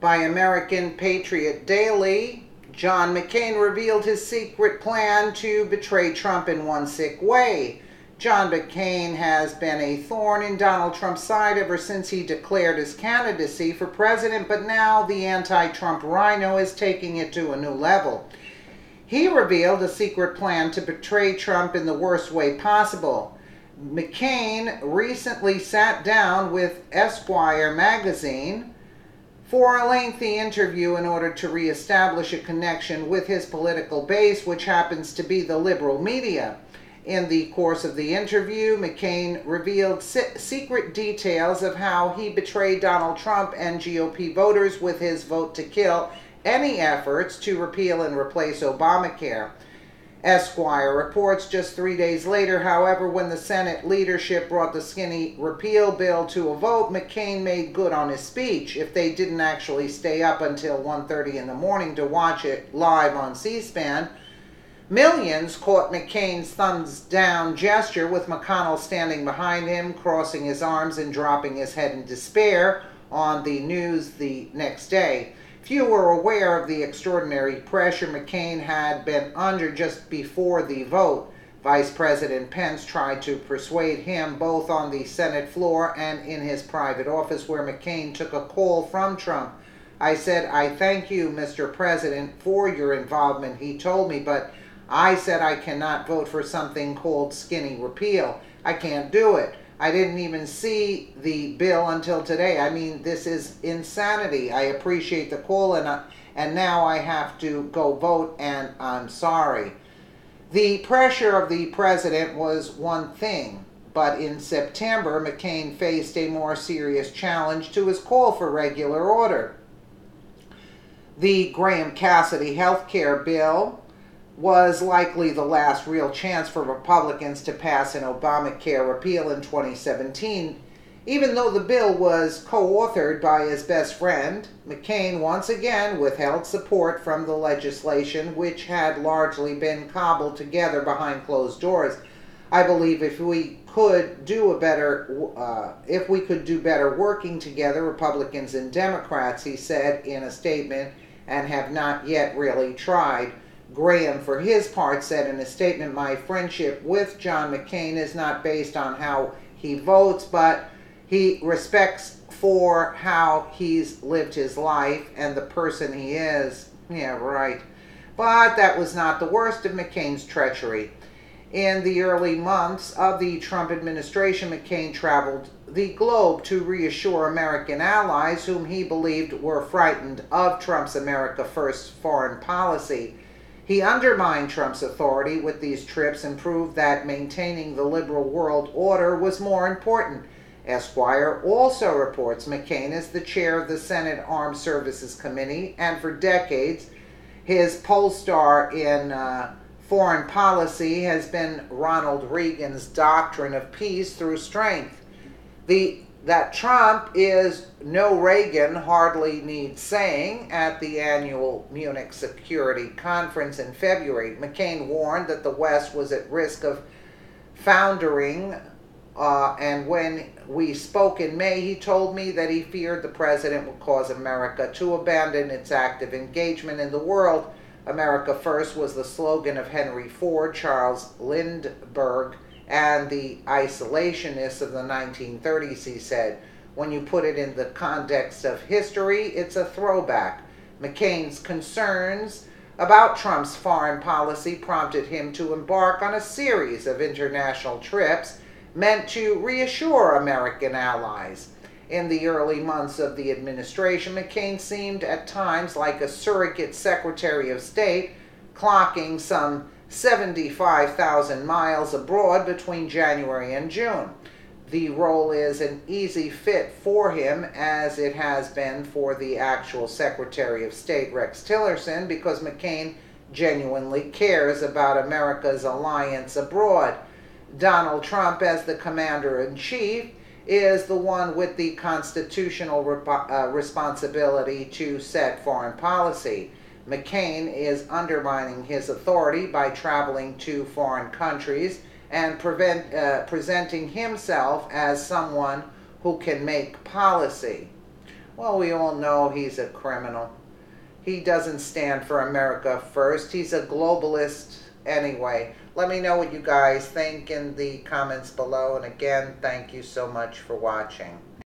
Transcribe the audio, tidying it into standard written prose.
By American Patriot Daily, John McCain revealed his secret plan to betray Trump in one sick way. John McCain has been a thorn in Donald Trump's side ever since he declared his candidacy for president, but now the anti-Trump rhino is taking it to a new level. He revealed a secret plan to betray Trump in the worst way possible. McCain recently sat down with Esquire magazine for a lengthy interview in order to reestablish a connection with his political base, which happens to be the liberal media. In the course of the interview, McCain revealed secret details of how he betrayed Donald Trump and GOP voters with his vote to kill any efforts to repeal and replace Obamacare. Esquire reports just 3 days later, however, when the Senate leadership brought the skinny repeal bill to a vote, McCain made good on his speech. If they didn't actually stay up until 1:30 in the morning to watch it live on C-SPAN, millions caught McCain's thumbs down gesture with McConnell standing behind him, crossing his arms and dropping his head in despair on the news the next day. Few were aware of the extraordinary pressure McCain had been under just before the vote. Vice President Pence tried to persuade him both on the Senate floor and in his private office, where McCain took a call from Trump. "I said, I thank you, Mr. President, for your involvement," he told me, "but I said I cannot vote for something called skinny repeal. I can't do it. I didn't even see the bill until today. I mean, this is insanity. I appreciate the call, and now I have to go vote, and I'm sorry." The pressure of the president was one thing, but in September, McCain faced a more serious challenge to his call for regular order. The Graham-Cassidy health care bill was likely the last real chance for Republicans to pass an Obamacare repeal in 2017. Even though the bill was co-authored by his best friend, McCain once again withheld support from the legislation, which had largely been cobbled together behind closed doors. "I believe if we could do better working together, Republicans and Democrats," he said in a statement, "and have not yet really tried." Graham, for his part, said in a statement, "My friendship with John McCain is not based on how he votes, but he respects for how he's lived his life and the person he is." Yeah, right. But that was not the worst of McCain's treachery. In the early months of the Trump administration, McCain traveled the globe to reassure American allies whom he believed were frightened of Trump's America First foreign policy. He undermined Trump's authority with these trips and proved that maintaining the liberal world order was more important. Esquire also reports McCain is the chair of the Senate Armed Services Committee, and for decades, his poll star in foreign policy has been Ronald Reagan's doctrine of peace through strength. That Trump is no Reagan hardly needs saying. At the annual Munich Security Conference in February, McCain warned that the West was at risk of foundering, and when we spoke in May, he told me that he feared the president would cause America to abandon its active engagement in the world. "America First" was the slogan of Henry Ford, Charles Lindbergh, and the isolationists of the 1930s, he said. When you put it in the context of history, it's a throwback. McCain's concerns about Trump's foreign policy prompted him to embark on a series of international trips meant to reassure American allies. In the early months of the administration, McCain seemed at times like a surrogate Secretary of State, clocking some 75,000 miles abroad between January and June. The role is an easy fit for him, as it has been for the actual Secretary of State, Rex Tillerson, because McCain genuinely cares about America's alliance abroad. Donald Trump, as the commander-in-chief, is the one with the constitutional responsibility to set foreign policy. McCain is undermining his authority by traveling to foreign countries and presenting himself as someone who can make policy. Well, we all know he's a criminal. He doesn't stand for America first. He's a globalist anyway. Let me know what you guys think in the comments below. And again, thank you so much for watching.